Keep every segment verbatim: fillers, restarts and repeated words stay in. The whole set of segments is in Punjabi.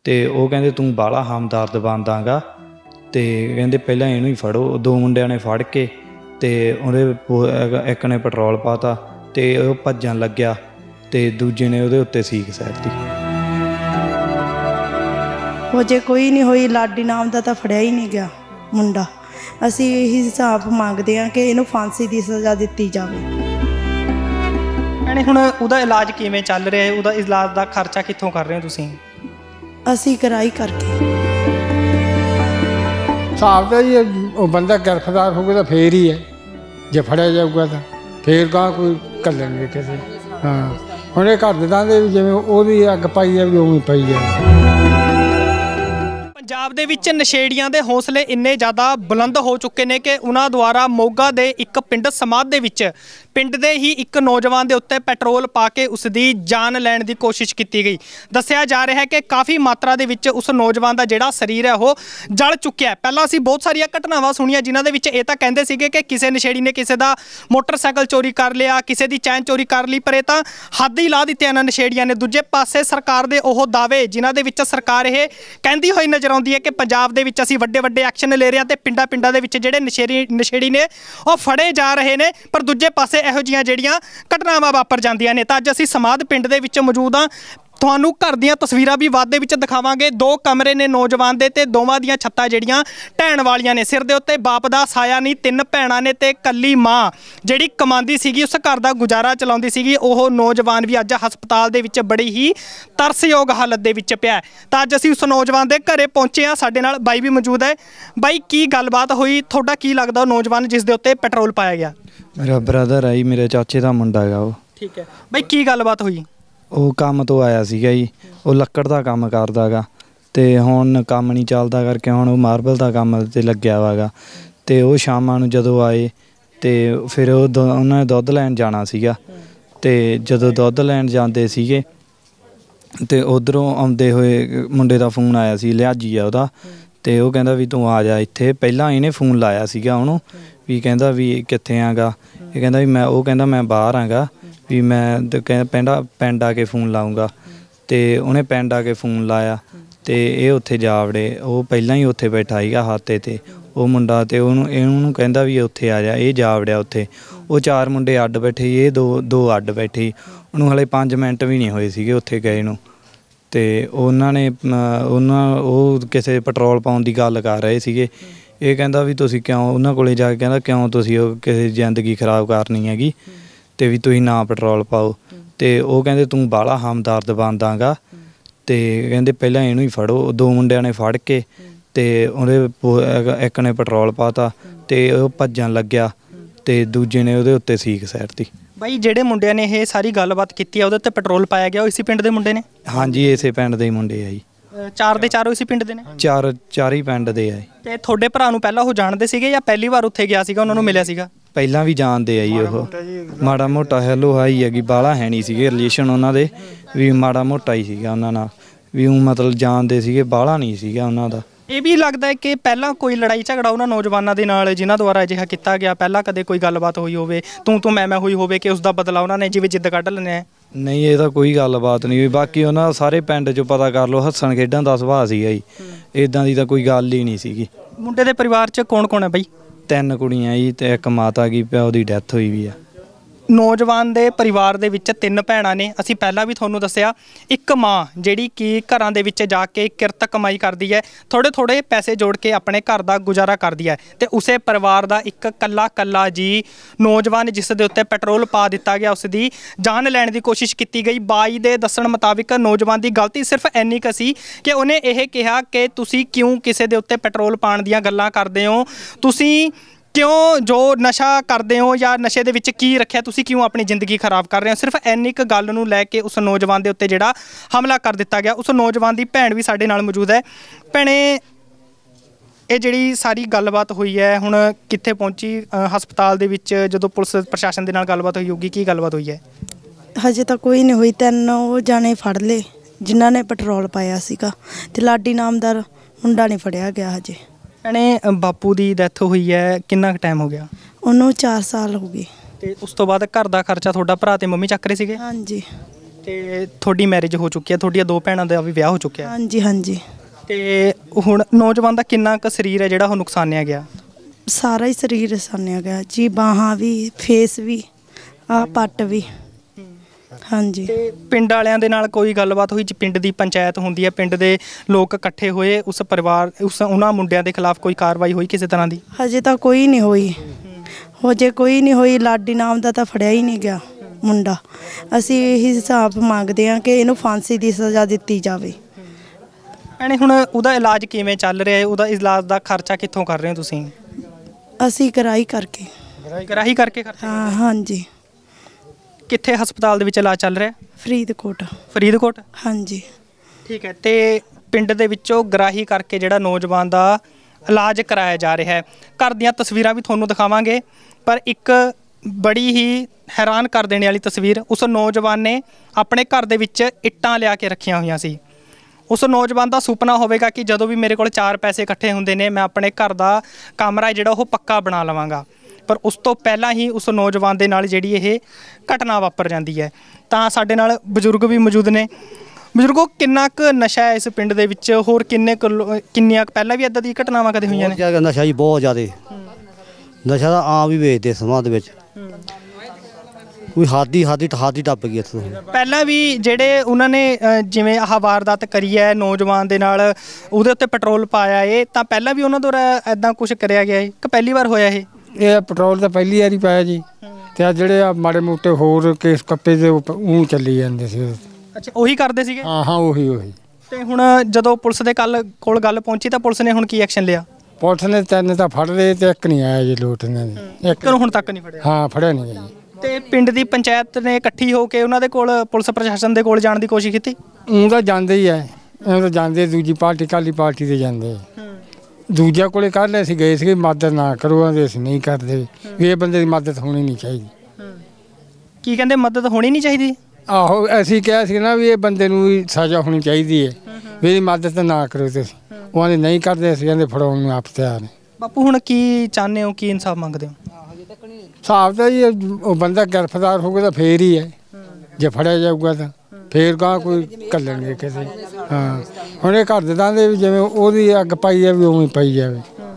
ਤੇ ਉਹ ਕਹਿੰਦੇ ਤੂੰ ਬਾਹਲਾ ਹਮਦਰਦ ਬਣਦਾ ਗਾ ਤੇ ਕਹਿੰਦੇ ਪਹਿਲਾਂ ਇਹਨੂੰ ਹੀ ਫੜੋ। ਦੋ ਮੁੰਡਿਆਂ ਨੇ ਫੜ ਕੇ ਤੇ ਉਹਦੇ ਇੱਕ ਨੇ ਪੈਟਰੋਲ ਪਾਤਾ ਤੇ ਉਹ ਭੱਜਣ ਲੱਗਿਆ ਤੇ ਦੂਜੇ ਨੇ ਉਹਦੇ ਉੱਤੇ ਸੀਕ ਸੈੱਟਤੀ। ਉਹ ਜੇ ਕੋਈ ਨਹੀਂ ਹੋਈ, ਲਾਡੀ ਨਾਮ ਦਾ ਤਾਂ ਫੜਿਆ ਹੀ ਨਹੀਂ ਗਿਆ ਮੁੰਡਾ। ਅਸੀਂ ਇਹੀ ਹਿਸਾਬ ਮੰਗਦੇ ਹਾਂ ਕਿ ਇਹਨੂੰ ਫਾਂਸੀ ਦੀ ਸਜ਼ਾ ਦਿੱਤੀ ਜਾਵੇ। ਭੈਣੇ ਹੁਣ ਉਹਦਾ ਇਲਾਜ ਕਿਵੇਂ ਚੱਲ ਰਿਹਾ ਹੈ? ਉਹਦਾ ਇਲਾਜ ਦਾ ਖਰਚਾ ਕਿੱਥੋਂ ਕਰ ਰਹੇ ਹੋ ਤੁਸੀਂ? ਅਸੀਂ ਕਰਾਈ ਕਰਕੇ ਹਿਸਾਬ ਦਾ ਜੀ ਉਹ ਬੰਦਾ ਗ੍ਰਿਫਤਾਰ ਹੋਊਗਾ ਤਾਂ ਫੇਰ ਹੀ ਹੈ, ਜੇ ਫੜਿਆ ਜਾਊਗਾ ਤਾਂ ਫੇਰ ਗਾਂ ਕੋਈ ਕੱਲਣਗੇ ਕਿਸੇ। ਹਾਂ ਹੁਣ ਇਹ ਘਰ ਦੇ ਵੀ ਜਿਵੇਂ ਉਹਦੀ ਅੱਗ ਪਾਈ ਹੈ ਵੀ ਉਵੇਂ ਪਈ ਹੈ। ਪੰਜਾਬ ਦੇ ਵਿੱਚ ਨਸ਼ੇੜੀਆਂ ਦੇ ਹੌਸਲੇ ਇੰਨੇ ਜ਼ਿਆਦਾ ਬੁਲੰਦ ਹੋ ਚੁੱਕੇ ਨੇ ਕਿ ਉਹਨਾਂ ਦੁਆਰਾ ਮੋਗਾ ਦੇ ਇੱਕ ਪਿੰਡ ਸਮਾਧ ਦੇ ਵਿੱਚ ਪਿੰਡ ਦੇ ਹੀ ਇੱਕ ਨੌਜਵਾਨ ਦੇ ਉੱਤੇ ਪੈਟਰੋਲ ਪਾ ਕੇ ਉਸ ਦੀ ਜਾਨ ਲੈਣ ਦੀ ਕੋਸ਼ਿਸ਼ ਕੀਤੀ ਗਈ। ਦੱਸਿਆ ਜਾ ਰਿਹਾ ਹੈ ਕਿ ਕਾਫੀ ਮਾਤਰਾ ਦੇ ਵਿੱਚ ਉਸ ਨੌਜਵਾਨ ਦਾ ਜਿਹੜਾ ਸਰੀਰ ਹੈ ਉਹ ਜਲ ਚੁੱਕਿਆ। ਪਹਿਲਾਂ ਅਸੀਂ ਬਹੁਤ ਸਾਰੀਆਂ ਘਟਨਾਵਾਂ ਸੁਣੀਆਂ ਜਿਨ੍ਹਾਂ ਦੇ ਵਿੱਚ ਇਹ ਤਾਂ ਕਹਿੰਦੇ ਸੀਗੇ ਕਿ ਕਿਸੇ ਨਸ਼ੇੜੀ ਨੇ ਕਿਸੇ ਦਾ ਮੋਟਰਸਾਈਕਲ ਚੋਰੀ ਕਰ ਲਿਆ, ਕਿਸੇ ਦੀ ਚੈਨ ਚੋਰੀ ਕਰ ਲਈ, ਪਰ ਇਹ ਤਾਂ ਹੱਦ ਹੀ ਲਾ ਦਿੱਤੇ ਇਹਨਾਂ ਨਸ਼ੇੜੀਆਂ ਨੇ। ਦੂਜੇ ਪਾਸੇ ਸਰਕਾਰ ਦੇ ਉਹ ਦਾਅਵੇ ਜਿਨ੍ਹਾਂ ਦੇ ਵਿੱਚ ਸਰਕਾਰ ਇਹ ਕਹਿੰਦੀ ਹੋਈ ਨਜ਼ਰ ਆਉਂਦੀ ਹੈ ਕਿ ਪੰਜਾਬ ਦੇ ਵਿੱਚ ਅਸੀਂ ਵੱਡੇ ਵੱਡੇ ਐਕਸ਼ਨ ਲੈ ਰਹੇ ਹਾਂ ਤੇ ਪਿੰਡਾਂ ਪਿੰਡਾਂ ਦੇ ਵਿੱਚ ਜਿਹੜੇ ਨਸ਼ੇੜੀ ਨਸ਼ੇੜੀ ਨੇ ਉਹ ਫੜੇ ਜਾ ਰਹੇ ਨੇ, ਪਰ ਦੂਜੇ ਪਾਸੇ ਇਹੋ ਜਿਹੀਆਂ ਜਿਹੜੀਆਂ ਘਟਨਾਵਾਂ ਵਾਪਰ ਜਾਂਦੀਆਂ ਨੇ। ਤਾਂ ਅੱਜ ਅਸੀਂ ਸਮਾਧ ਪਿੰਡ ਦੇ ਵਿੱਚ ਮੌਜੂਦ ਹਾਂ। ਤੁਹਾਨੂੰ ਘਰ ਦੀਆਂ ਤਸਵੀਰਾਂ ਵੀ ਬਾਅਦ ਦੇ ਵਿੱਚ ਦਿਖਾਵਾਂਗੇ। ਦੋ ਕਮਰੇ ਨੇ ਨੌਜਵਾਨ ਦੇ ਤੇ ਦੋਵਾਂ ਦੀਆਂ ਛੱਤਾਂ ਜਿਹੜੀਆਂ ਢਹਿਣ ਵਾਲੀਆਂ ਨੇ। ਸਿਰ ਦੇ ਉੱਤੇ ਬਾਪ ਦਾ ਸਾਇਆ ਨਹੀਂ, ਤਿੰਨ ਭੈਣਾਂ ਨੇ ਤੇ ਕੱਲੀ ਮਾਂ ਜਿਹੜੀ ਕਮਾਉਂਦੀ ਸੀਗੀ, ਉਸ ਘਰ ਦਾ ਗੁਜ਼ਾਰਾ ਚਲਾਉਂਦੀ ਸੀਗੀ। ਉਹ ਨੌਜਵਾਨ ਵੀ ਅੱਜ ਹਸਪਤਾਲ ਦੇ ਵਿੱਚ ਬੜੀ ਹੀ ਤਰਸਯੋਗ ਹਾਲਤ ਦੇ ਵਿੱਚ ਪਿਆ। ਤਾਂ ਅੱਜ ਅਸੀਂ ਉਸ ਨੌਜਵਾਨ ਦੇ ਘਰੇ ਪਹੁੰਚੇ ਹਾਂ। ਸਾਡੇ ਨਾਲ ਬਾਈ ਵੀ ਮੌਜੂਦ ਹੈ। ਬਾਈ ਕੀ ਗੱਲਬਾਤ ਹੋਈ? ਤੁਹਾਡਾ ਕੀ ਲੱਗਦਾ ਉਹ ਨੌਜਵਾਨ ਜਿਸ ਦੇ ਉੱਤੇ ਪੈਟਰੋਲ ਪਾਇਆ ਗਿਆ? ਮੇਰਾ ਬ੍ਰਦਰ ਹੈ ਜੀ, ਮੇਰੇ ਚਾਚੇ ਦਾ ਮੁੰਡਾ ਹੈਗਾ ਉਹ। ਠੀਕ ਹੈ ਬਾਈ, ਕੀ ਗੱਲਬਾਤ ਹੋਈ? ਉਹ ਕੰਮ ਤੋਂ ਆਇਆ ਸੀਗਾ ਜੀ, ਉਹ ਲੱਕੜ ਦਾ ਕੰਮ ਕਰਦਾ ਗਾ ਅਤੇ ਹੁਣ ਕੰਮ ਨਹੀਂ ਚੱਲਦਾ ਕਰਕੇ ਹੁਣ ਉਹ ਮਾਰਬਲ ਦਾ ਕੰਮ 'ਤੇ ਲੱਗਿਆ ਵਾ ਗਾ। ਅਤੇ ਉਹ ਸ਼ਾਮਾਂ ਨੂੰ ਜਦੋਂ ਆਏ ਅਤੇ ਫਿਰ ਉਹ ਦ ਉਹਨਾਂ ਨੇ ਦੁੱਧ ਲੈਣ ਜਾਣਾ ਸੀਗਾ। ਅਤੇ ਜਦੋਂ ਦੁੱਧ ਲੈਣ ਜਾਂਦੇ ਸੀਗੇ ਅਤੇ ਉੱਧਰੋਂ ਆਉਂਦੇ ਹੋਏ ਮੁੰਡੇ ਦਾ ਫੋਨ ਆਇਆ ਸੀ, ਲਿਹਾਜੀ ਆ ਉਹਦਾ, ਅਤੇ ਉਹ ਕਹਿੰਦਾ ਵੀ ਤੂੰ ਆ ਜਾ ਇੱਥੇ। ਪਹਿਲਾਂ ਇਹਨੇ ਫੋਨ ਲਾਇਆ ਸੀਗਾ ਉਹਨੂੰ ਵੀ ਕਹਿੰਦਾ ਵੀ ਕਿੱਥੇ ਆਂਗਾ। ਇਹ ਕਹਿੰਦਾ ਵੀ ਮੈਂ ਉਹ ਕਹਿੰਦਾ ਮੈਂ ਬਾਹਰ ਆਂਗਾ ਵੀ ਮੈਂ ਕਹਿੰਦਾ ਪਿੰਡ ਪਿੰਡ ਆ ਕੇ ਫੋਨ ਲਾਊਂਗਾ। ਅਤੇ ਉਹਨੇ ਪਿੰਡ ਆ ਕੇ ਫੋਨ ਲਾਇਆ ਅਤੇ ਇਹ ਉੱਥੇ ਜਾ ਵੜੇ। ਉਹ ਪਹਿਲਾਂ ਹੀ ਉੱਥੇ ਬੈਠਾ ਸੀਗਾ ਹਾਤੇ 'ਤੇ ਉਹ ਮੁੰਡਾ, ਅਤੇ ਉਹਨੂੰ ਇਹਨੂੰ ਕਹਿੰਦਾ ਵੀ ਉੱਥੇ ਆ ਜਾ। ਇਹ ਜਾ ਵੜਿਆ ਉੱਥੇ। ਉਹ ਚਾਰ ਮੁੰਡੇ ਅੱਡ ਬੈਠੇ, ਇਹ ਦੋ ਦੋ ਅੱਡ ਬੈਠੇ। ਉਹਨੂੰ ਹਾਲੇ ਪੰਜ ਮਿੰਟ ਵੀ ਨਹੀਂ ਹੋਏ ਸੀਗੇ ਉੱਥੇ ਗਏ ਨੂੰ। ਅਤੇ ਉਹਨਾਂ ਨੇ ਉਹਨਾਂ ਉਹ ਕਿਸੇ ਪੈਟਰੋਲ ਪਾਉਣ ਦੀ ਗੱਲ ਕਰ ਰਹੇ ਸੀਗੇ। ਇਹ ਕਹਿੰਦਾ ਵੀ ਤੁਸੀਂ ਕਿਉਂ ਉਹਨਾਂ ਕੋਲ ਜਾ ਕੇ ਕਹਿੰਦਾ ਕਿਉਂ ਤੁਸੀਂ ਉਹ ਕਿਸੇ ਜ਼ਿੰਦਗੀ ਖਰਾਬ ਕਰਨੀ ਹੈਗੀ ਅਤੇ ਵੀ ਤੁਸੀਂ ਨਾ ਪੈਟਰੋਲ ਪਾਓ। ਅਤੇ ਉਹ ਕਹਿੰਦੇ ਤੂੰ ਬਾਹਲਾ ਹਮਦਰਦ ਬਣਦਾ ਗਾ ਅਤੇ ਕਹਿੰਦੇ ਪਹਿਲਾਂ ਇਹਨੂੰ ਹੀ ਫੜੋ। ਦੋ ਮੁੰਡਿਆਂ ਨੇ ਫੜ ਕੇ ਅਤੇ ਉਹਦੇ ਇੱਕ ਨੇ ਪੈਟਰੋਲ ਪਾਤਾ ਅਤੇ ਉਹ ਭੱਜਣ ਲੱਗਿਆ ਅਤੇ ਦੂਜੇ ਨੇ ਉਹਦੇ ਉੱਤੇ ਸੀਕ ਸੈੱਟਤੀ। ਬਾਈ ਜਿਹੜੇ ਮੁੰਡਿਆਂ ਨੇ ਇਹ ਸਾਰੀ ਗੱਲਬਾਤ ਕੀਤੀ ਆ ਉਹਦੇ ਉੱਤੇ ਪੈਟਰੋਲ ਪਾਇਆ ਗਿਆ, ਉਹ ਇਸੇ ਪਿੰਡ ਦੇ ਮੁੰਡੇ ਨੇ? ਹਾਂਜੀ, ਇਸੇ ਪਿੰਡ ਦੇ ਹੀ ਮੁੰਡੇ ਆ ਜੀ। ਚਾਰ ਦੇ ਚਾਰੋਂ ਇਸੇ ਪਿੰਡ ਦੇ ਨੇ? ਚਾਰ ਚਾਰ ਹੀ ਪਿੰਡ ਦੇ ਆ। ਅਤੇ ਤੁਹਾਡੇ ਭਰਾ ਨੂੰ ਪਹਿਲਾਂ ਉਹ ਜਾਣਦੇ ਸੀਗੇ ਜਾਂ ਪਹਿਲੀ ਵਾਰ ਉੱਥੇ ਗਿਆ ਸੀਗਾ ਉਹਨਾਂ ਨੂੰ ਮਿਲਿਆ ਸੀਗਾ? ਪਹਿਲਾਂ ਵੀ ਜਾਣਦੇ ਆ ਜੀ। ਉਹ ਮਾੜਾ ਮੋਟਾ ਹੈਲੋ ਹਾਈ ਹੈਗੀ, ਬਾਹਲਾ ਹੈ ਨਹੀਂ ਸੀਗੇ ਰਿਲੇਸ਼ਨ ਉਹਨਾਂ ਦੇ ਵੀ, ਮਾੜਾ ਮੋਟਾ ਹੀ ਸੀਗਾ ਉਹਨਾਂ ਨਾਲ ਵੀ। ਉਹ ਮਤਲਬ ਜਾਣਦੇ ਸੀਗੇ, ਬਾਹਲਾ ਨਹੀਂ ਸੀਗਾ ਉਹਨਾਂ ਦਾ। ਇਹ ਵੀ ਲੱਗਦਾ ਹੈ ਕਿ ਪਹਿਲਾਂ ਕੋਈ ਲੜਾਈ ਝਗੜਾ ਉਹਨਾਂ ਨੌਜਵਾਨਾਂ ਦੇ ਨਾਲ ਜਿਨ੍ਹਾਂ ਦੁਆਰਾ ਅਜਿਹਾ ਕੀਤਾ ਗਿਆ, ਪਹਿਲਾਂ ਕਦੇ ਕੋਈ ਗੱਲਬਾਤ ਹੋਈ ਹੋਵੇ, ਤੂੰ ਤੂੰ ਮੈਂ ਮੈਂ ਹੋਈ ਹੋਵੇ ਕਿ ਉਸ ਦਾ ਬਦਲਾ ਉਹਨਾਂ ਨੇ ਜਿਵੇਂ ਜਿੱਦ ਕੱਢ ਲੈਂਦੇ ਆ? ਨਹੀਂ, ਇਹ ਤਾਂ ਕੋਈ ਗੱਲਬਾਤ ਨਹੀਂ ਹੋਈ। ਬਾਕੀ ਉਹਨਾਂ ਸਾਰੇ ਪਿੰਡ 'ਚੋਂ ਪਤਾ ਕਰ ਲਓ, ਹੱਸਣ ਖੇਡਣ ਦਾ ਸੁਭਾਅ ਸੀਗਾ ਜੀ। ਇੱਦਾਂ ਦੀ ਤਾਂ ਕੋਈ ਗੱਲ ਹੀ ਨਹੀਂ ਸੀਗੀ। ਮੁੰਡੇ ਦੇ ਪਰਿਵਾਰ 'ਚ ਕੌਣ ਕੌਣ ਹੈ ਬਾਈ? ਤਿੰਨ ਕੁੜੀਆਂ ਜੀ ਅਤੇ ਇੱਕ ਮਾਤਾ ਗਈ, ਪਿਓ ਦੀ ਡੈਥ ਹੋਈ ਵੀ ਆ। ਨੌਜਵਾਨ ਦੇ ਪਰਿਵਾਰ ਦੇ ਵਿੱਚ ਤਿੰਨ ਭੈਣਾਂ ਨੇ। ਅਸੀਂ ਪਹਿਲਾਂ ਵੀ ਤੁਹਾਨੂੰ ਦੱਸਿਆ, ਇੱਕ ਮਾਂ ਜਿਹੜੀ ਕਿ ਘਰਾਂ ਦੇ ਵਿੱਚ ਜਾ ਕੇ ਕਿਰਤ ਕਮਾਈ ਕਰਦੀ ਹੈ, ਥੋੜ੍ਹੇ ਥੋੜ੍ਹੇ ਪੈਸੇ ਜੋੜ ਕੇ ਆਪਣੇ ਘਰ ਦਾ ਗੁਜ਼ਾਰਾ ਕਰਦੀ ਹੈ, ਅਤੇ ਉਸੇ ਪਰਿਵਾਰ ਦਾ ਇੱਕ ਕੱਲਾ ਕੱਲਾ ਜੀ ਨੌਜਵਾਨ ਜਿਸ ਦੇ ਉੱਤੇ ਪੈਟਰੋਲ ਪਾ ਦਿੱਤਾ ਗਿਆ, ਉਸ ਦੀ ਜਾਨ ਲੈਣ ਦੀ ਕੋਸ਼ਿਸ਼ ਕੀਤੀ ਗਈ। ਬਾਈ ਦੇ ਦੱਸਣ ਮੁਤਾਬਿਕ ਨੌਜਵਾਨ ਦੀ ਗਲਤੀ ਸਿਰਫ ਇੰਨੀ ਕੁ ਸੀ ਕਿ ਉਹਨੇ ਇਹ ਕਿਹਾ ਕਿ ਤੁਸੀਂ ਕਿਉਂ ਕਿਸੇ ਦੇ ਉੱਤੇ ਪੈਟਰੋਲ ਪਾਉਣ ਦੀਆਂ ਗੱਲਾਂ ਕਰਦੇ ਹੋ, ਤੁਸੀਂ ਕਿਉਂ ਜੋ ਨਸ਼ਾ ਕਰਦੇ ਹੋ ਜਾਂ ਨਸ਼ੇ ਦੇ ਵਿੱਚ ਕੀ ਰੱਖਿਆ, ਤੁਸੀਂ ਕਿਉਂ ਆਪਣੀ ਜ਼ਿੰਦਗੀ ਖਰਾਬ ਕਰ ਰਹੇ ਹੋ। ਸਿਰਫ ਇੰਨੀ ਕੁ ਗੱਲ ਨੂੰ ਲੈ ਕੇ ਉਸ ਨੌਜਵਾਨ ਦੇ ਉੱਤੇ ਜਿਹੜਾ ਹਮਲਾ ਕਰ ਦਿੱਤਾ ਗਿਆ। ਉਸ ਨੌਜਵਾਨ ਦੀ ਭੈਣ ਵੀ ਸਾਡੇ ਨਾਲ ਮੌਜੂਦ ਹੈ। ਭੈਣੇ, ਇਹ ਜਿਹੜੀ ਸਾਰੀ ਗੱਲਬਾਤ ਹੋਈ ਹੈ ਹੁਣ ਕਿੱਥੇ ਪਹੁੰਚੀ? ਹਸਪਤਾਲ ਦੇ ਵਿੱਚ ਜਦੋਂ ਪੁਲਿਸ ਪ੍ਰਸ਼ਾਸਨ ਦੇ ਨਾਲ ਗੱਲਬਾਤ ਹੋਈ ਹੋਊਗੀ, ਕੀ ਗੱਲਬਾਤ ਹੋਈ ਹੈ? ਹਜੇ ਤਾਂ ਕੋਈ ਨਹੀਂ ਹੋਈ। ਤਿੰਨ ਉਹ ਜਾਣੇ ਫੜ ਲਏ ਜਿਨ੍ਹਾਂ ਨੇ ਪੈਟਰੋਲ ਪਾਇਆ ਸੀਗਾ, ਅਤੇ ਲਾਡੀ ਨਾਮ ਦਾ ਮੁੰਡਾ ਨਹੀਂ ਫੜਿਆ ਗਿਆ ਹਜੇ। ਭੈਣੇ, ਬਾਪੂ ਦੀ ਡੈਥ ਹੋਈ ਹੈ, ਕਿੰਨਾ ਕੁ ਟਾਈਮ ਹੋ ਗਿਆ? ਉਹਨੂੰ ਚਾਰ ਸਾਲ ਹੋ ਗਏ। ਅਤੇ ਉਸ ਤੋਂ ਬਾਅਦ ਘਰ ਦਾ ਖਰਚਾ ਤੁਹਾਡਾ ਭਰਾ ਅਤੇ ਮੰਮੀ ਚੱਕ ਰਹੇ ਸੀਗੇ? ਹਾਂਜੀ। ਤੇ ਤੁਹਾਡੀ ਮੈਰਿਜ ਹੋ ਚੁੱਕੀ ਹੈ, ਤੁਹਾਡੀਆਂ ਦੋ ਭੈਣਾਂ ਦਾ ਵੀ ਵਿਆਹ ਹੋ ਚੁੱਕਿਆ ਹਾਂਜੀ ਹਾਂਜੀ। ਤੇ ਹੁਣ ਨੌਜਵਾਨ ਦਾ ਕਿੰਨਾ ਕੁ ਸਰੀਰ ਹੈ ਜਿਹੜਾ ਉਹ ਨੁਕਸਾਨਿਆ ਗਿਆ? ਸਾਰਾ ਹੀ ਸਰੀਰ ਸਾਨਿਆ ਗਿਆ ਜੀ, ਬਾਹਾਂ ਵੀ, ਫੇਸ ਵੀ, ਆਹ ਪੱਟ ਵੀ। ਹਾਂਜੀ। ਤੇ ਪਿੰਡ ਵਾਲਿਆਂ ਦੇ ਨਾਲ ਕੋਈ ਗੱਲਬਾਤ ਹੋਈ? ਪਿੰਡ ਦੀ ਪੰਚਾਇਤ ਹੁੰਦੀ ਹੈ, ਪਿੰਡ ਦੇ ਲੋਕ ਇਕੱਠੇ ਹੋਏ, ਉਸ ਪਰਿਵਾਰ ਉਸ ਉਹਨਾਂ ਮੁੰਡਿਆਂ ਦੇ ਖਿਲਾਫ ਕੋਈ ਕਾਰਵਾਈ ਹੋਈ ਕਿਸੇ ਤਰ੍ਹਾਂ ਦੀ? ਹਜੇ ਤਾਂ ਕੋਈ ਨਹੀਂ ਹੋਈ, ਹਜੇ ਕੋਈ ਨਹੀਂ ਹੋਈ। ਲਾਡੀ ਨਾਮ ਦਾ ਤਾਂ ਫੜਿਆ ਹੀ ਨਹੀਂ ਗਿਆ ਮੁੰਡਾ। ਅਸੀਂ ਇਹੀ ਹਿਸਾਬ ਮੰਗਦੇ ਹਾਂ ਕਿ ਇਹਨੂੰ ਫਾਂਸੀ ਦੀ ਸਜ਼ਾ ਦਿੱਤੀ ਜਾਵੇ। ਭੈਣੇ ਹੁਣ ਉਹਦਾ ਇਲਾਜ ਕਿਵੇਂ ਚੱਲ ਰਿਹਾ ਹੈ? ਉਹਦਾ ਇਲਾਜ ਦਾ ਖਰਚਾ ਕਿੱਥੋਂ ਕਰ ਰਹੇ ਹੋ ਤੁਸੀਂ? ਅਸੀਂ ਕਰਾਈ ਕਰਕੇ ਕਰਾਈ ਕਰਕੇ ਖਰਚਾ? ਹਾਂ ਹਾਂਜੀ। ਕਿੱਥੇ ਹਸਪਤਾਲ ਦੇ ਵਿੱਚ ਇਲਾਜ ਚੱਲ ਰਿਹਾ? ਫਰੀਦਕੋਟ। ਫਰੀਦਕੋਟ? ਹਾਂਜੀ। ਠੀਕ ਹੈ। ਤੇ ਪਿੰਡ ਦੇ ਵਿੱਚੋਂ ਗਰਾਹੀ ਕਰਕੇ ਜਿਹੜਾ ਨੌਜਵਾਨ ਦਾ ਇਲਾਜ ਕਰਾਇਆ ਜਾ ਰਿਹਾ ਹੈ। ਘਰ ਦੀਆਂ ਤਸਵੀਰਾਂ ਵੀ ਤੁਹਾਨੂੰ ਦਿਖਾਵਾਂਗੇ, ਪਰ ਇੱਕ ਬੜੀ ਹੀ ਹੈਰਾਨ ਕਰ ਦੇਣ ਵਾਲੀ ਤਸਵੀਰ, ਉਸ ਨੌਜਵਾਨ ਨੇ ਆਪਣੇ ਘਰ ਦੇ ਵਿੱਚ ਇੱਟਾਂ ਲਿਆ ਕੇ ਰੱਖੀਆਂ ਹੋਈਆਂ ਸੀ। ਉਸ ਨੌਜਵਾਨ ਦਾ ਸੁਪਨਾ ਹੋਵੇਗਾ ਕਿ ਜਦੋਂ ਵੀ ਮੇਰੇ ਕੋਲ ਚਾਰ ਪੈਸੇ ਇਕੱਠੇ ਹੁੰਦੇ ਨੇ, ਮੈਂ ਆਪਣੇ ਘਰ ਦਾ ਕਮਰਾ ਜਿਹੜਾ ਉਹ ਪੱਕਾ ਬਣਾ ਲਵਾਂਗਾ। ਪਰ ਉਸ ਤੋਂ ਪਹਿਲਾਂ ਹੀ ਉਸ ਨੌਜਵਾਨ ਦੇ ਨਾਲ ਜਿਹੜੀ ਇਹ ਘਟਨਾ ਵਾਪਰ ਜਾਂਦੀ ਹੈ। ਤਾਂ ਸਾਡੇ ਨਾਲ ਬਜ਼ੁਰਗ ਵੀ ਮੌਜੂਦ ਨੇ। ਬਜ਼ੁਰਗੋ, ਕਿੰਨਾ ਕੁ ਨਸ਼ਾ ਹੈ ਇਸ ਪਿੰਡ ਦੇ ਵਿੱਚ? ਹੋਰ ਕਿੰਨੇ ਕਿੰਨੀਆਂ ਪਹਿਲਾਂ ਵੀ ਇੱਦਾਂ ਦੀ ਘਟਨਾਵਾਂ ਕਦੇ ਹੋਈਆਂ ਨੇ? ਨਸ਼ਾ ਜੀ ਬਹੁਤ ਜ਼ਿਆਦਾ, ਨਸ਼ਾ ਤਾਂ ਆਮ ਹੀ ਵੇਚਦੇ ਸਮਾਜ ਦੇ ਵਿੱਚ, ਕੋਈ ਹੱਦ ਹੀ ਹੱਦ ਹੀ ਹੱਦ ਹੀ ਟੱਪ ਗਈ ਇੱਥੋਂ। ਪਹਿਲਾਂ ਵੀ ਜਿਹੜੇ ਉਹਨਾਂ ਨੇ ਜਿਵੇਂ ਆਹ ਵਾਰਦਾਤ ਕਰੀ ਹੈ ਨੌਜਵਾਨ ਦੇ ਨਾਲ, ਉਹਦੇ ਉੱਤੇ ਪੈਟਰੋਲ ਪਾਇਆ ਏ, ਤਾਂ ਪਹਿਲਾਂ ਵੀ ਉਹਨਾਂ ਦੁਆਰਾ ਇੱਦਾਂ ਕੁਝ ਕਰਿਆ ਗਿਆ ਹੈ ਕਿ ਪਹਿਲੀ ਵਾਰ ਹੋਇਆ ਇਹ? ਇਹ ਪੈਟਰੋਲ ਤਾਂ ਪਹਿਲੀ ਵਾਰੀ ਪਾਇਆ ਜੀ, ਤੇ ਆ ਜਿਹੜੇ ਆ ਮਾੜੇ ਮੋਟੇ ਹੋਰ ਕੇਸ ਕੱਪੇ ਦੇ ਉਹ ਚੱਲੀ ਜਾਂਦੇ ਸੀ। ਅੱਛਾ, ਉਹੀ ਕਰਦੇ ਸੀਗੇ? ਹਾਂ ਹਾਂ, ਉਹੀ ਉਹੀ। ਤੇ ਹੁਣ ਜਦੋਂ ਪੁਲਿਸ ਦੇ ਕੱਲ ਕੋਲ ਗੱਲ ਪਹੁੰਚੀ ਤਾਂ ਪੁਲਿਸ ਨੇ ਹੁਣ ਕੀ ਐਕਸ਼ਨ ਲਿਆ? ਪੁਲਿਸ ਨੇ ਤਿੰਨ ਤਾਂ ਫੜ ਲਏ ਤੇ ਇੱਕ ਨਹੀਂ ਆਇਆ ਜੀ ਲੋਟ ਇਹਨਾਂ ਦੇ। ਇੱਕ ਨੂੰ ਹੁਣ ਤੱਕ ਨਹੀਂ ਫੜਿਆ? ਹਾਂ, ਫੜਿਆ ਨਹੀਂ ਜੀ। ਤੇ ਪਿੰਡ ਦੀ ਪੰਚਾਇਤ ਨੇ ਇਕੱਠੀ ਹੋ ਕੇ ਉਹਨਾਂ ਦੇ ਕੋਲ, ਪੁਲਿਸ ਪ੍ਰਸ਼ਾਸਨ ਦੇ ਕੋਲ ਜਾਣ ਦੀ ਕੋਸ਼ਿਸ਼ ਕੀਤੀ? ਉਹ ਤਾਂ ਜਾਂਦੇ ਹੀ ਹੈ, ਉਹ ਤਾਂ ਜਾਂਦੇ, ਦੂਜੀ ਪਾਰਟੀ ਕਾਲੀ ਪਾਰਟੀ ਦੇ ਜਾਂਦੇ। ਦੂਜਿਆਂ ਕੋਲੇ ਕਰ ਲਿਆ ਸੀ, ਗਏ ਸੀ ਮਦਦ ਨਾ ਕਰੋ, ਆਂਦੇ ਅਸੀਂ ਨਹੀਂ ਕਰਦੇ ਵੀ ਇਹ ਬੰਦੇ ਦੀ ਮਦਦ ਹੋਣੀ ਨਹੀਂ ਚਾਹੀਦੀ। ਕੀ ਕਹਿੰਦੇ, ਮਦਦ ਹੋਣੀ ਨਹੀਂ ਚਾਹੀਦੀ? ਆਹੋ, ਅਸੀਂ ਕਿਹਾ ਸੀ ਨਾ ਵੀ ਇਹ ਬੰਦੇ ਨੂੰ ਵੀ ਸਜ਼ਾ ਹੋਣੀ ਚਾਹੀਦੀ ਹੈ, ਵੀ ਇਹਦੀ ਮਦਦ ਨਾ ਕਰੋ ਤੁਸੀਂ। ਉਹ ਆਂਦੇ ਨਹੀਂ ਕਰਦੇ, ਅਸੀਂ ਕਹਿੰਦੇ ਫੜਾਉਣ ਨੂੰ ਆਪ ਤਿਆਰ ਨੇ। ਬਾਪੂ ਹੁਣ ਕੀ ਚਾਹੁੰਦੇ ਹੋ, ਕੀ ਇਨਸਾਫ ਮੰਗਦੇ ਹੋ? ਹਿਸਾਬ ਤਾਂ ਜੀ ਉਹ ਬੰਦਾ ਗ੍ਰਿਫਤਾਰ ਹੋਊਗਾ ਤਾਂ ਫੇਰ ਹੀ ਹੈ, ਜੇ ਫੜਿਆ ਜਾਊਗਾ ਤਾਂ ਫੇਰ ਗਾਂ ਕੋਈ ਕੱਲਣਗੇ ਕਿਸੇ। ਹਾਂ, ਹੁਣ ਇਹ ਘਰ ਦੇ ਦਾਂਦੇ ਵੀ ਜਿਵੇਂ ਉਹਦੀ ਅੱਗ ਪਾਈ ਜਾਵੇ ਉਵੇਂ ਪਾਈ ਜਾਵੇ।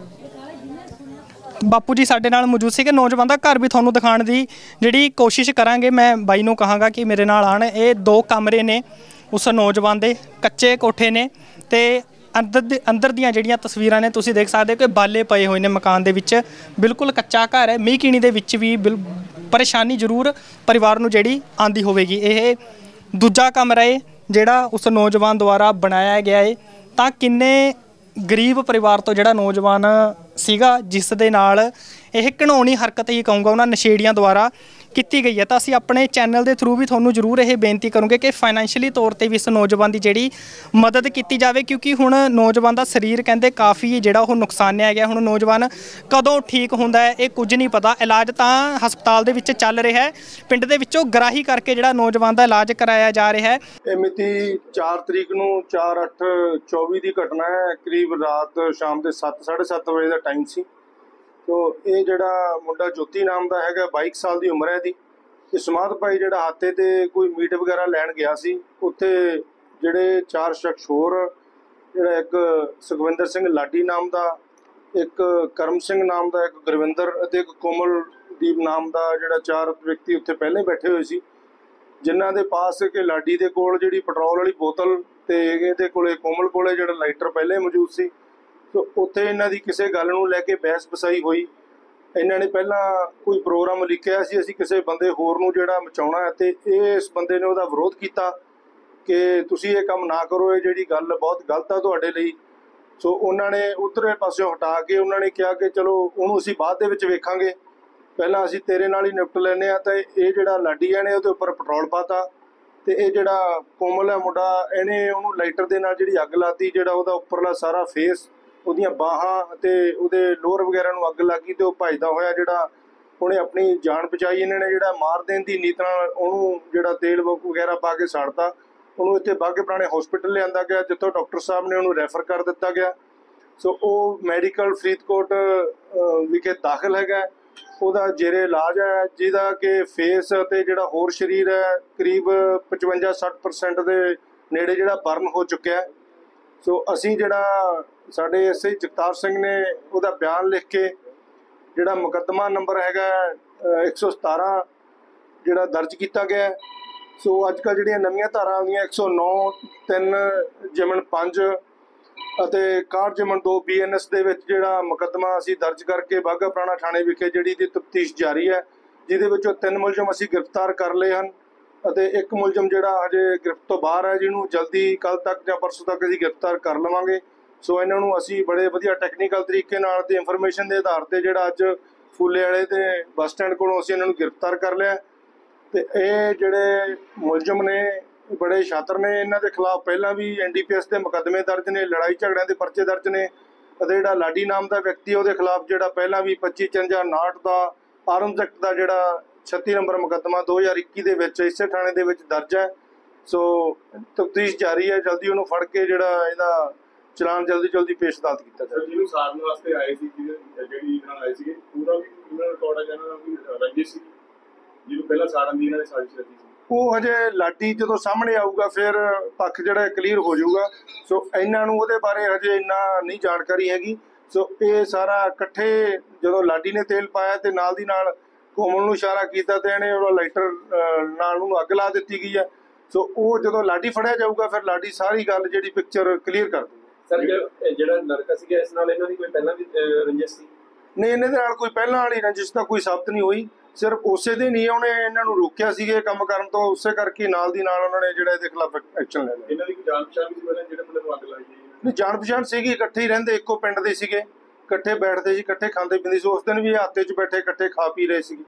ਬਾਪੂ ਜੀ ਸਾਡੇ ਨਾਲ ਮੌਜੂਦ ਸੀਗੇ। ਨੌਜਵਾਨ ਦਾ ਘਰ ਵੀ ਤੁਹਾਨੂੰ ਦਿਖਾਉਣ ਦੀ ਜਿਹੜੀ ਕੋਸ਼ਿਸ਼ ਕਰਾਂਗੇ। ਮੈਂ ਬਾਈ ਨੂੰ ਕਹਾਂਗਾ ਕਿ ਮੇਰੇ ਨਾਲ ਆਣ। ਇਹ ਦੋ ਕਮਰੇ ਨੇ ਉਸ ਨੌਜਵਾਨ ਦੇ, ਕੱਚੇ ਕੋਠੇ ਨੇ, ਤੇ ਅੰਦਰ ਦੇ ਅੰਦਰ ਦੀਆਂ ਜਿਹੜੀਆਂ ਤਸਵੀਰਾਂ ਨੇ ਤੁਸੀਂ ਦੇਖ ਸਕਦੇ ਹੋ ਕਿ ਬਾਲੇ ਪਏ ਹੋਏ ਨੇ ਮਕਾਨ ਦੇ ਵਿੱਚ। ਬਿਲਕੁਲ ਕੱਚਾ ਘਰ ਹੈ। ਮੀਂਹ ਕੀਣੀ ਦੇ ਵਿੱਚ ਵੀ ਬਿਲ ਪਰੇਸ਼ਾਨੀ ਜ਼ਰੂਰ ਪਰਿਵਾਰ ਨੂੰ ਜਿਹੜੀ ਆਂਦੀ ਹੋਵੇਗੀ। ਇਹ ਦੂਜਾ ਕਮਰਾ ਹੈ ਜਿਹੜਾ ਉਸ ਨੌਜਵਾਨ ਦੁਆਰਾ ਬਣਾਇਆ ਗਿਆ ਹੈ। ਤਾਂ ਕਿੰਨੇ ਗਰੀਬ ਪਰਿਵਾਰ ਤੋਂ ਜਿਹੜਾ ਨੌਜਵਾਨ ਸੀਗਾ, ਜਿਸ ਦੇ ਨਾਲ ਇਹ ਘਿਨੌਣੀ ਹਰਕਤ ਹੀ ਕਹੂੰਗਾ ਉਹਨਾਂ ਨਸ਼ੇੜੀਆਂ ਦੁਆਰਾ ਕੀਤੀ ਗਈ ਹੈ। ਤਾਂ ਅਸੀਂ ਆਪਣੇ ਚੈਨਲ ਦੇ ਥਰੂ ਵੀ ਤੁਹਾਨੂੰ ਜ਼ਰੂਰ ਇਹ ਬੇਨਤੀ ਕਰੂੰਗੇ ਕਿ ਫਾਈਨੈਂਸ਼ੀਅਲੀ ਤੌਰ ਤੇ ਵੀ ਇਸ ਨੌਜਵਾਨ ਦੀ ਜਿਹੜੀ ਮਦਦ ਕੀਤੀ ਜਾਵੇ, ਕਿਉਂਕਿ ਹੁਣ ਨੌਜਵਾਨ ਦਾ ਸਰੀਰ ਕਹਿੰਦੇ ਕਾਫੀ ਜਿਹੜਾ ਉਹ ਨੁਕਸਾਨਿਆ ਗਿਆ। ਹੁਣ ਨੌਜਵਾਨ ਕਦੋਂ ਠੀਕ ਹੁੰਦਾ ਹੈ ਇਹ ਕੁਝ ਨਹੀਂ ਪਤਾ। ਇਲਾਜ ਤਾਂ ਹਸਪਤਾਲ ਦੇ ਵਿੱਚ ਚੱਲ ਰਿਹਾ ਹੈ। ਪਿੰਡ ਦੇ ਵਿੱਚੋਂ ਗਰਾਹੀ ਕਰਕੇ ਜਿਹੜਾ ਨੌਜਵਾਨ ਦਾ ਇਲਾਜ ਕਰਾਇਆ ਜਾ ਰਿਹਾ ਹੈ। ਇਹ ਮਿਤੀ ਚਾਰ ਤਰੀਕ ਨੂੰ ਚਾਰ ਅੱਠ ਚੌਵੀ ਦੀ ਘਟਨਾ ਹੈ। ਕਰੀਬ ਰਾਤ ਸ਼ਾਮ ਦੇ ਸੱਤ ਸਾਢੇ ਸੱਤ ਵਜੇ ਦਾ ਟਾਈਮ ਸੀ। ਤੋ ਇਹ ਜਿਹੜਾ ਮੁੰਡਾ ਜੋਤੀ ਨਾਮ ਦਾ ਹੈਗਾ, ਬਾਈ ਸਾਲ ਦੀ ਉਮਰ ਹੈ ਇਹਦੀ। ਇਹ ਸਮਾਧ ਭਾਈ ਜਿਹੜਾ ਹਾਤੇ ਤੇ ਕੋਈ ਮੀਟ ਵਗੈਰਾ ਲੈਣ ਗਿਆ ਸੀ, ਉੱਥੇ ਜਿਹੜੇ ਚਾਰ ਸ਼ਖਸ ਹੋਰ, ਜਿਹੜਾ ਇੱਕ ਸੁਖਵਿੰਦਰ ਸਿੰਘ ਲਾਡੀ ਨਾਮ ਦਾ, ਇੱਕ ਕਰਮ ਸਿੰਘ ਨਾਮ ਦਾ, ਇੱਕ ਗੁਰਵਿੰਦਰ ਅਤੇ ਇੱਕ ਕੋਮਲਦੀਪ ਨਾਮ ਦਾ, ਜਿਹੜਾ ਚਾਰ ਵਿਅਕਤੀ ਉੱਥੇ ਪਹਿਲੇ ਬੈਠੇ ਹੋਏ ਸੀ, ਜਿਨ੍ਹਾਂ ਦੇ ਪਾਸ ਕਿ ਲਾਡੀ ਦੇ ਕੋਲ ਜਿਹੜੀ ਪੈਟਰੋਲ ਵਾਲੀ ਬੋਤਲ ਤੇ ਇਹਦੇ ਕੋਲੇ ਕੋਮਲ ਕੋਲੇ ਜਿਹੜਾ ਲਾਈਟਰ ਪਹਿਲੇ ਮੌਜੂਦ ਸੀ। ਸੋ ਉੱਥੇ ਇਹਨਾਂ ਦੀ ਕਿਸੇ ਗੱਲ ਨੂੰ ਲੈ ਕੇ ਬਹਿਸ ਬਸਾਈ ਹੋਈ। ਇਹਨਾਂ ਨੇ ਪਹਿਲਾਂ ਕੋਈ ਪ੍ਰੋਗਰਾਮ ਲਿਖਿਆ ਸੀ, ਅਸੀਂ ਕਿਸੇ ਬੰਦੇ ਹੋਰ ਨੂੰ ਜਿਹੜਾ ਮਚਾਉਣਾ ਹੈ, ਤੇ ਇਹ ਇਸ ਬੰਦੇ ਨੇ ਉਹਦਾ ਵਿਰੋਧ ਕੀਤਾ ਕਿ ਤੁਸੀਂ ਇਹ ਕੰਮ ਨਾ ਕਰੋ, ਇਹ ਜਿਹੜੀ ਗੱਲ ਬਹੁਤ ਗਲਤ ਆ ਤੁਹਾਡੇ ਲਈ। ਸੋ ਉਹਨਾਂ ਨੇ ਉੱਧਰਲੇ ਪਾਸਿਓਂ ਹਟਾ ਕੇ ਉਹਨਾਂ ਨੇ ਕਿਹਾ ਕਿ ਚਲੋ ਉਹਨੂੰ ਅਸੀਂ ਬਾਅਦ ਦੇ ਵਿੱਚ ਵੇਖਾਂਗੇ, ਪਹਿਲਾਂ ਅਸੀਂ ਤੇਰੇ ਨਾਲ ਹੀ ਨਿਪਟ ਲੈਂਦੇ ਹਾਂ। ਤਾਂ ਇਹ ਜਿਹੜਾ ਲਾਡੀ ਹੈ ਨੇ ਉਹਦੇ ਉੱਪਰ ਪੈਟਰੋਲ ਪਾਤਾ, ਤੇ ਇਹ ਜਿਹੜਾ ਕੋਮਲ ਹੈ ਮੁੰਡਾ, ਇਹਨੇ ਉਹਨੂੰ ਲਾਈਟਰ ਦੇ ਨਾਲ ਜਿਹੜੀ ਅੱਗ ਲਾਤੀ। ਜਿਹੜਾ ਉਹਦਾ ਉੱਪਰਲਾ ਸਾਰਾ ਫੇਸ, ਉਹਦੀਆਂ ਬਾਹਾਂ ਅਤੇ ਉਹਦੇ ਲੋਅਰ ਵਗੈਰਾ ਨੂੰ ਅੱਗ ਲੱਗ ਗਈ, ਅਤੇ ਉਹ ਭੱਜਦਾ ਹੋਇਆ ਜਿਹੜਾ ਉਹਨੇ ਆਪਣੀ ਜਾਨ ਬਚਾਈ। ਇਹਨਾਂ ਨੇ ਜਿਹੜਾ ਮਾਰ ਦੇਣ ਦੀ ਨੀਤ ਨਾਲ ਉਹਨੂੰ ਜਿਹੜਾ ਤੇਲ ਵਗੈਰਾ ਪਾ ਕੇ ਸਾੜਤਾ। ਉਹਨੂੰ ਇੱਥੇ ਬਾਘੇ ਪੁਰਾਣੇ ਹਸਪੀਟਲ ਲਿਆਂਦਾ ਗਿਆ, ਜਿੱਥੋਂ ਡਾਕਟਰ ਸਾਹਿਬ ਨੇ ਉਹਨੂੰ ਰੈਫਰ ਕਰ ਦਿੱਤਾ ਗਿਆ। ਸੋ ਉਹ ਮੈਡੀਕਲ ਫਰੀਦਕੋਟ ਵਿਖੇ ਦਾਖਲ ਹੈਗਾ। ਉਹਦਾ ਜੇਰੇ ਇਲਾਜ ਹੈ, ਜਿਹਦਾ ਕਿ ਫੇਸ ਅਤੇ ਜਿਹੜਾ ਹੋਰ ਸਰੀਰ ਹੈ ਕਰੀਬ ਪਚਵੰਜਾ ਸੱਠ ਪਰਸੈਂਟ ਦੇ ਨੇੜੇ ਜਿਹੜਾ ਬਰਨ ਹੋ ਚੁੱਕਿਆ। ਸੋ ਅਸੀਂ ਜਿਹੜਾ ਸਾਡੇ ਐਸਆਈ ਜਗਤਾਰ ਸਿੰਘ ਨੇ ਉਹਦਾ ਬਿਆਨ ਲਿਖ ਕੇ ਜਿਹੜਾ ਮੁਕੱਦਮਾ ਨੰਬਰ ਹੈਗਾ ਇੱਕ ਸੌ ਸਤਾਰਾਂ ਜਿਹੜਾ ਦਰਜ ਕੀਤਾ ਗਿਆ। ਸੋ ਅੱਜ ਕੱਲ੍ਹ ਜਿਹੜੀਆਂ ਨਵੀਆਂ ਧਾਰਾਂ ਆਉਂਦੀਆਂ ਇੱਕ ਸੌ ਨੌ ਤਿੰਨ ਜਿਮਨ ਪੰਜ ਅਤੇ ਇਕਾਹਠ ਜਿਮਨ ਦੋ ਬੀ ਐਨ ਐਸ ਦੇ ਵਿੱਚ ਜਿਹੜਾ ਮੁਕੱਦਮਾ ਅਸੀਂ ਦਰਜ ਕਰਕੇ ਬਾਘਾ ਪੁਰਾਣਾ ਥਾਣੇ ਵਿਖੇ ਜਿਹੜੀ ਦੀ ਤਫਤੀਸ਼ ਜਾਰੀ ਹੈ, ਜਿਹਦੇ ਵਿੱਚੋਂ ਤਿੰਨ ਮੁਲਜ਼ਮ ਅਸੀਂ ਗ੍ਰਿਫਤਾਰ ਕਰ ਲਏ ਹਨ ਅਤੇ ਇੱਕ ਮੁਲਜ਼ਮ ਜਿਹੜਾ ਹਜੇ ਗ੍ਰਿਫਤ ਤੋਂ ਬਾਹਰ ਹੈ, ਜਿਹਨੂੰ ਜਲਦੀ ਕੱਲ ਤੱਕ ਜਾਂ ਪਰਸੋਂ ਤੱਕ ਅਸੀਂ ਗ੍ਰਿਫਤਾਰ ਕਰ ਲਵਾਂਗੇ। ਸੋ ਇਹਨਾਂ ਨੂੰ ਅਸੀਂ ਬੜੇ ਵਧੀਆ ਟੈਕਨੀਕਲ ਤਰੀਕੇ ਨਾਲ ਤੇ ਇਨਫੋਰਮੇਸ਼ਨ ਦੇ ਆਧਾਰ ਤੇ ਜਿਹੜਾ ਅੱਜ ਫੂਲੇ ਵਾਲੇ ਤੇ ਬੱਸ ਸਟੈਂਡ ਕੋਲੋਂ ਅਸੀਂ ਇਹਨਾਂ ਨੂੰ ਗ੍ਰਿਫਤਾਰ ਕਰ ਲਿਆ। ਤੇ ਇਹ ਜਿਹੜੇ ਮੁਲਜ਼ਮ ਨੇ ਬੜੇ ਸ਼ਾਤਰ ਨੇ, ਇਹਨਾਂ ਦੇ ਖਿਲਾਫ ਪਹਿਲਾਂ ਵੀ ਐਨ ਡੀ ਪੀ ਐਸ ਦੇ ਮੁਕੱਦਮੇ ਦਰਜ ਨੇ, ਲੜਾਈ ਝਗੜਿਆਂ ਦੇ ਪਰਚੇ ਦਰਜ ਨੇ ਅਤੇ ਜਿਹੜਾ ਲਾਡੀ ਨਾਮ ਦਾ ਵਿਅਕਤੀ ਉਹਦੇ ਖਿਲਾਫ ਜਿਹੜਾ ਪਹਿਲਾਂ ਵੀ ਪੱਚੀ ਚੁਰੰਜਾ ਉਨਾਹਠ ਦਾ ਆਰਮਜ਼ ਐਕਟ ਦਾ ਜਿਹੜਾ ਛੱਤੀ ਨੰਬਰ ਮੁਕੱਦਮਾ ਦੋ ਹਜ਼ਾਰ ਇੱਕੀ ਦੇ ਵਿੱਚ ਇਸੇ ਥਾਣੇ ਦੇ ਵਿੱਚ ਦਰਜ ਹੈ। ਸੋ ਤਫਤੀਸ਼ ਜਾਰੀ ਹੈ, ਜਲਦੀ ਉਹਨੂੰ ਫੜ ਕੇ ਜਿਹੜਾ ਇਹਦਾ ਚਲਾਨ ਜਲਦੀ ਜਲਦੀ ਪੇਸ਼ ਅਦਾਲਤ ਕੀਤਾ ਜਾਵੇ। ਜਿਹਨੂੰ ਸਾਰਨ ਵਾਸਤੇ ਆਏ ਸੀ, ਜਿਹੜੀ ਨਾਲ ਆਏ ਸੀਗੇ, ਪੂਰਾ ਵੀ ਕ੍ਰਿਮੀਨਲ ਰਿਕਾਰਡ ਹੈ ਜਿਹਨਾਂ ਦਾ ਵੀ ਰੰਜਿਸ਼ ਸੀ, ਜਿਹਨੂੰ ਪਹਿਲਾਂ ਸਾੜਨ ਦੀ ਇਹਨਾਂ ਨੇ ਸਾਜ਼ਿਸ਼ ਰਚੀ ਸੀ। ਉਹ ਹਜੇ ਲਾਡੀ ਜਦੋਂ ਸਾਹਮਣੇ ਆਊਗਾ ਫਿਰ ਪੱਖ ਜਿਹੜਾ ਕਲੀਅਰ ਹੋ ਜਾਊਗਾ। ਸੋ ਇਹਨਾਂ ਨੂੰ ਉਹਦੇ ਬਾਰੇ ਹਜੇ ਇੰਨਾ ਨਹੀਂ ਜਾਣਕਾਰੀ ਹੈਗੀ। ਸੋ ਇਹ ਸਾਰਾ ਇਕੱਠੇ ਜਦੋਂ ਲਾਡੀ ਨੇ ਤੇਲ ਪਾਇਆ ਤੇ ਨਾਲ ਦੀ ਨਾਲ ਕੋਮਲ ਨੂੰ ਇਸ਼ਾਰਾ ਕੀਤਾ ਤੇ ਇਹਨੇ ਉਹ ਲਾਈਟਰ ਨਾਲ ਉਹਨੂੰ ਅੱਗ ਲਾ ਦਿੱਤੀ ਗਈ ਹੈ। ਸੋ ਉਹ ਜਦੋਂ ਲਾਡੀ ਫੜਿਆ ਜਾਊਗਾ ਫਿਰ ਲਾਡੀ ਸਾਰੀ ਗੱਲ ਜਿਹੜੀ ਪਿਕਚਰ ਕਲੀਅਰ ਕਰ ਦੂਗਾ। ਸਰ ਜਿਹੜਾ ਲੜਕਾ ਸੀਗਾ ਇਸ ਨਾਲ ਇਹਨਾਂ ਦੀ ਕੋਈ ਪਹਿਲਾਂ ਵੀ ਰੰਜਿਸ਼ ਸੀ? ਨਹੀਂ, ਇਹਨਾਂ ਦੇ ਨਾਲ ਕੋਈ ਪਹਿਲਾਂ ਵਾਲੀ ਰੰਜਿਸ਼ ਤਾਂ ਕੋਈ ਸਾਬਤ ਨਹੀਂ ਹੋਈ। ਸਿਰਫ ਉਸੇ ਦਿਨ ਹੀ ਉਹਨੇ ਇਹਨਾਂ ਨੂੰ ਰੋਕਿਆ ਸੀਗੇ ਕੰਮ ਕਰਨ ਤੋਂ, ਉਸੇ ਕਰਕੇ ਨਾਲ ਦੀ ਨਾਲ ਉਹਨਾਂ ਨੇ ਜਿਹੜਾ ਇਹਦੇ ਖਿਲਾਫ ਐਕਸ਼ਨ ਲੈ ਲਿਆ। ਇਹਨਾਂ ਦੀ ਕੋਈ ਜਾਣ ਪਛਾਣ ਵੀ ਸੀ ਪਹਿਲਾਂ ਜਿਹੜੇ ਮੁੰਡੇ ਨੂੰ ਅੱਗ ਲਾਈ ਗਈ? ਨਹੀਂ, ਜਾਣ ਪਛਾਣ ਸੀਗੀ, ਇਕੱਠੇ ਹੀ ਰਹਿੰਦੇ, ਇੱਕੋ ਪਿੰਡ ਦੇ ਸੀਗੇ, ਇਕੱਠੇ ਬੈਠਦੇ ਸੀ, ਇਕੱਠੇ ਖਾਂਦੇ ਪੀਂਦੇ ਸੀ। ਉਸ ਦਿਨ ਵੀ ਹਾਤੇ 'ਚ ਬੈਠੇ ਇਕੱਠੇ ਖਾ ਪੀ ਰਹੇ ਸੀ।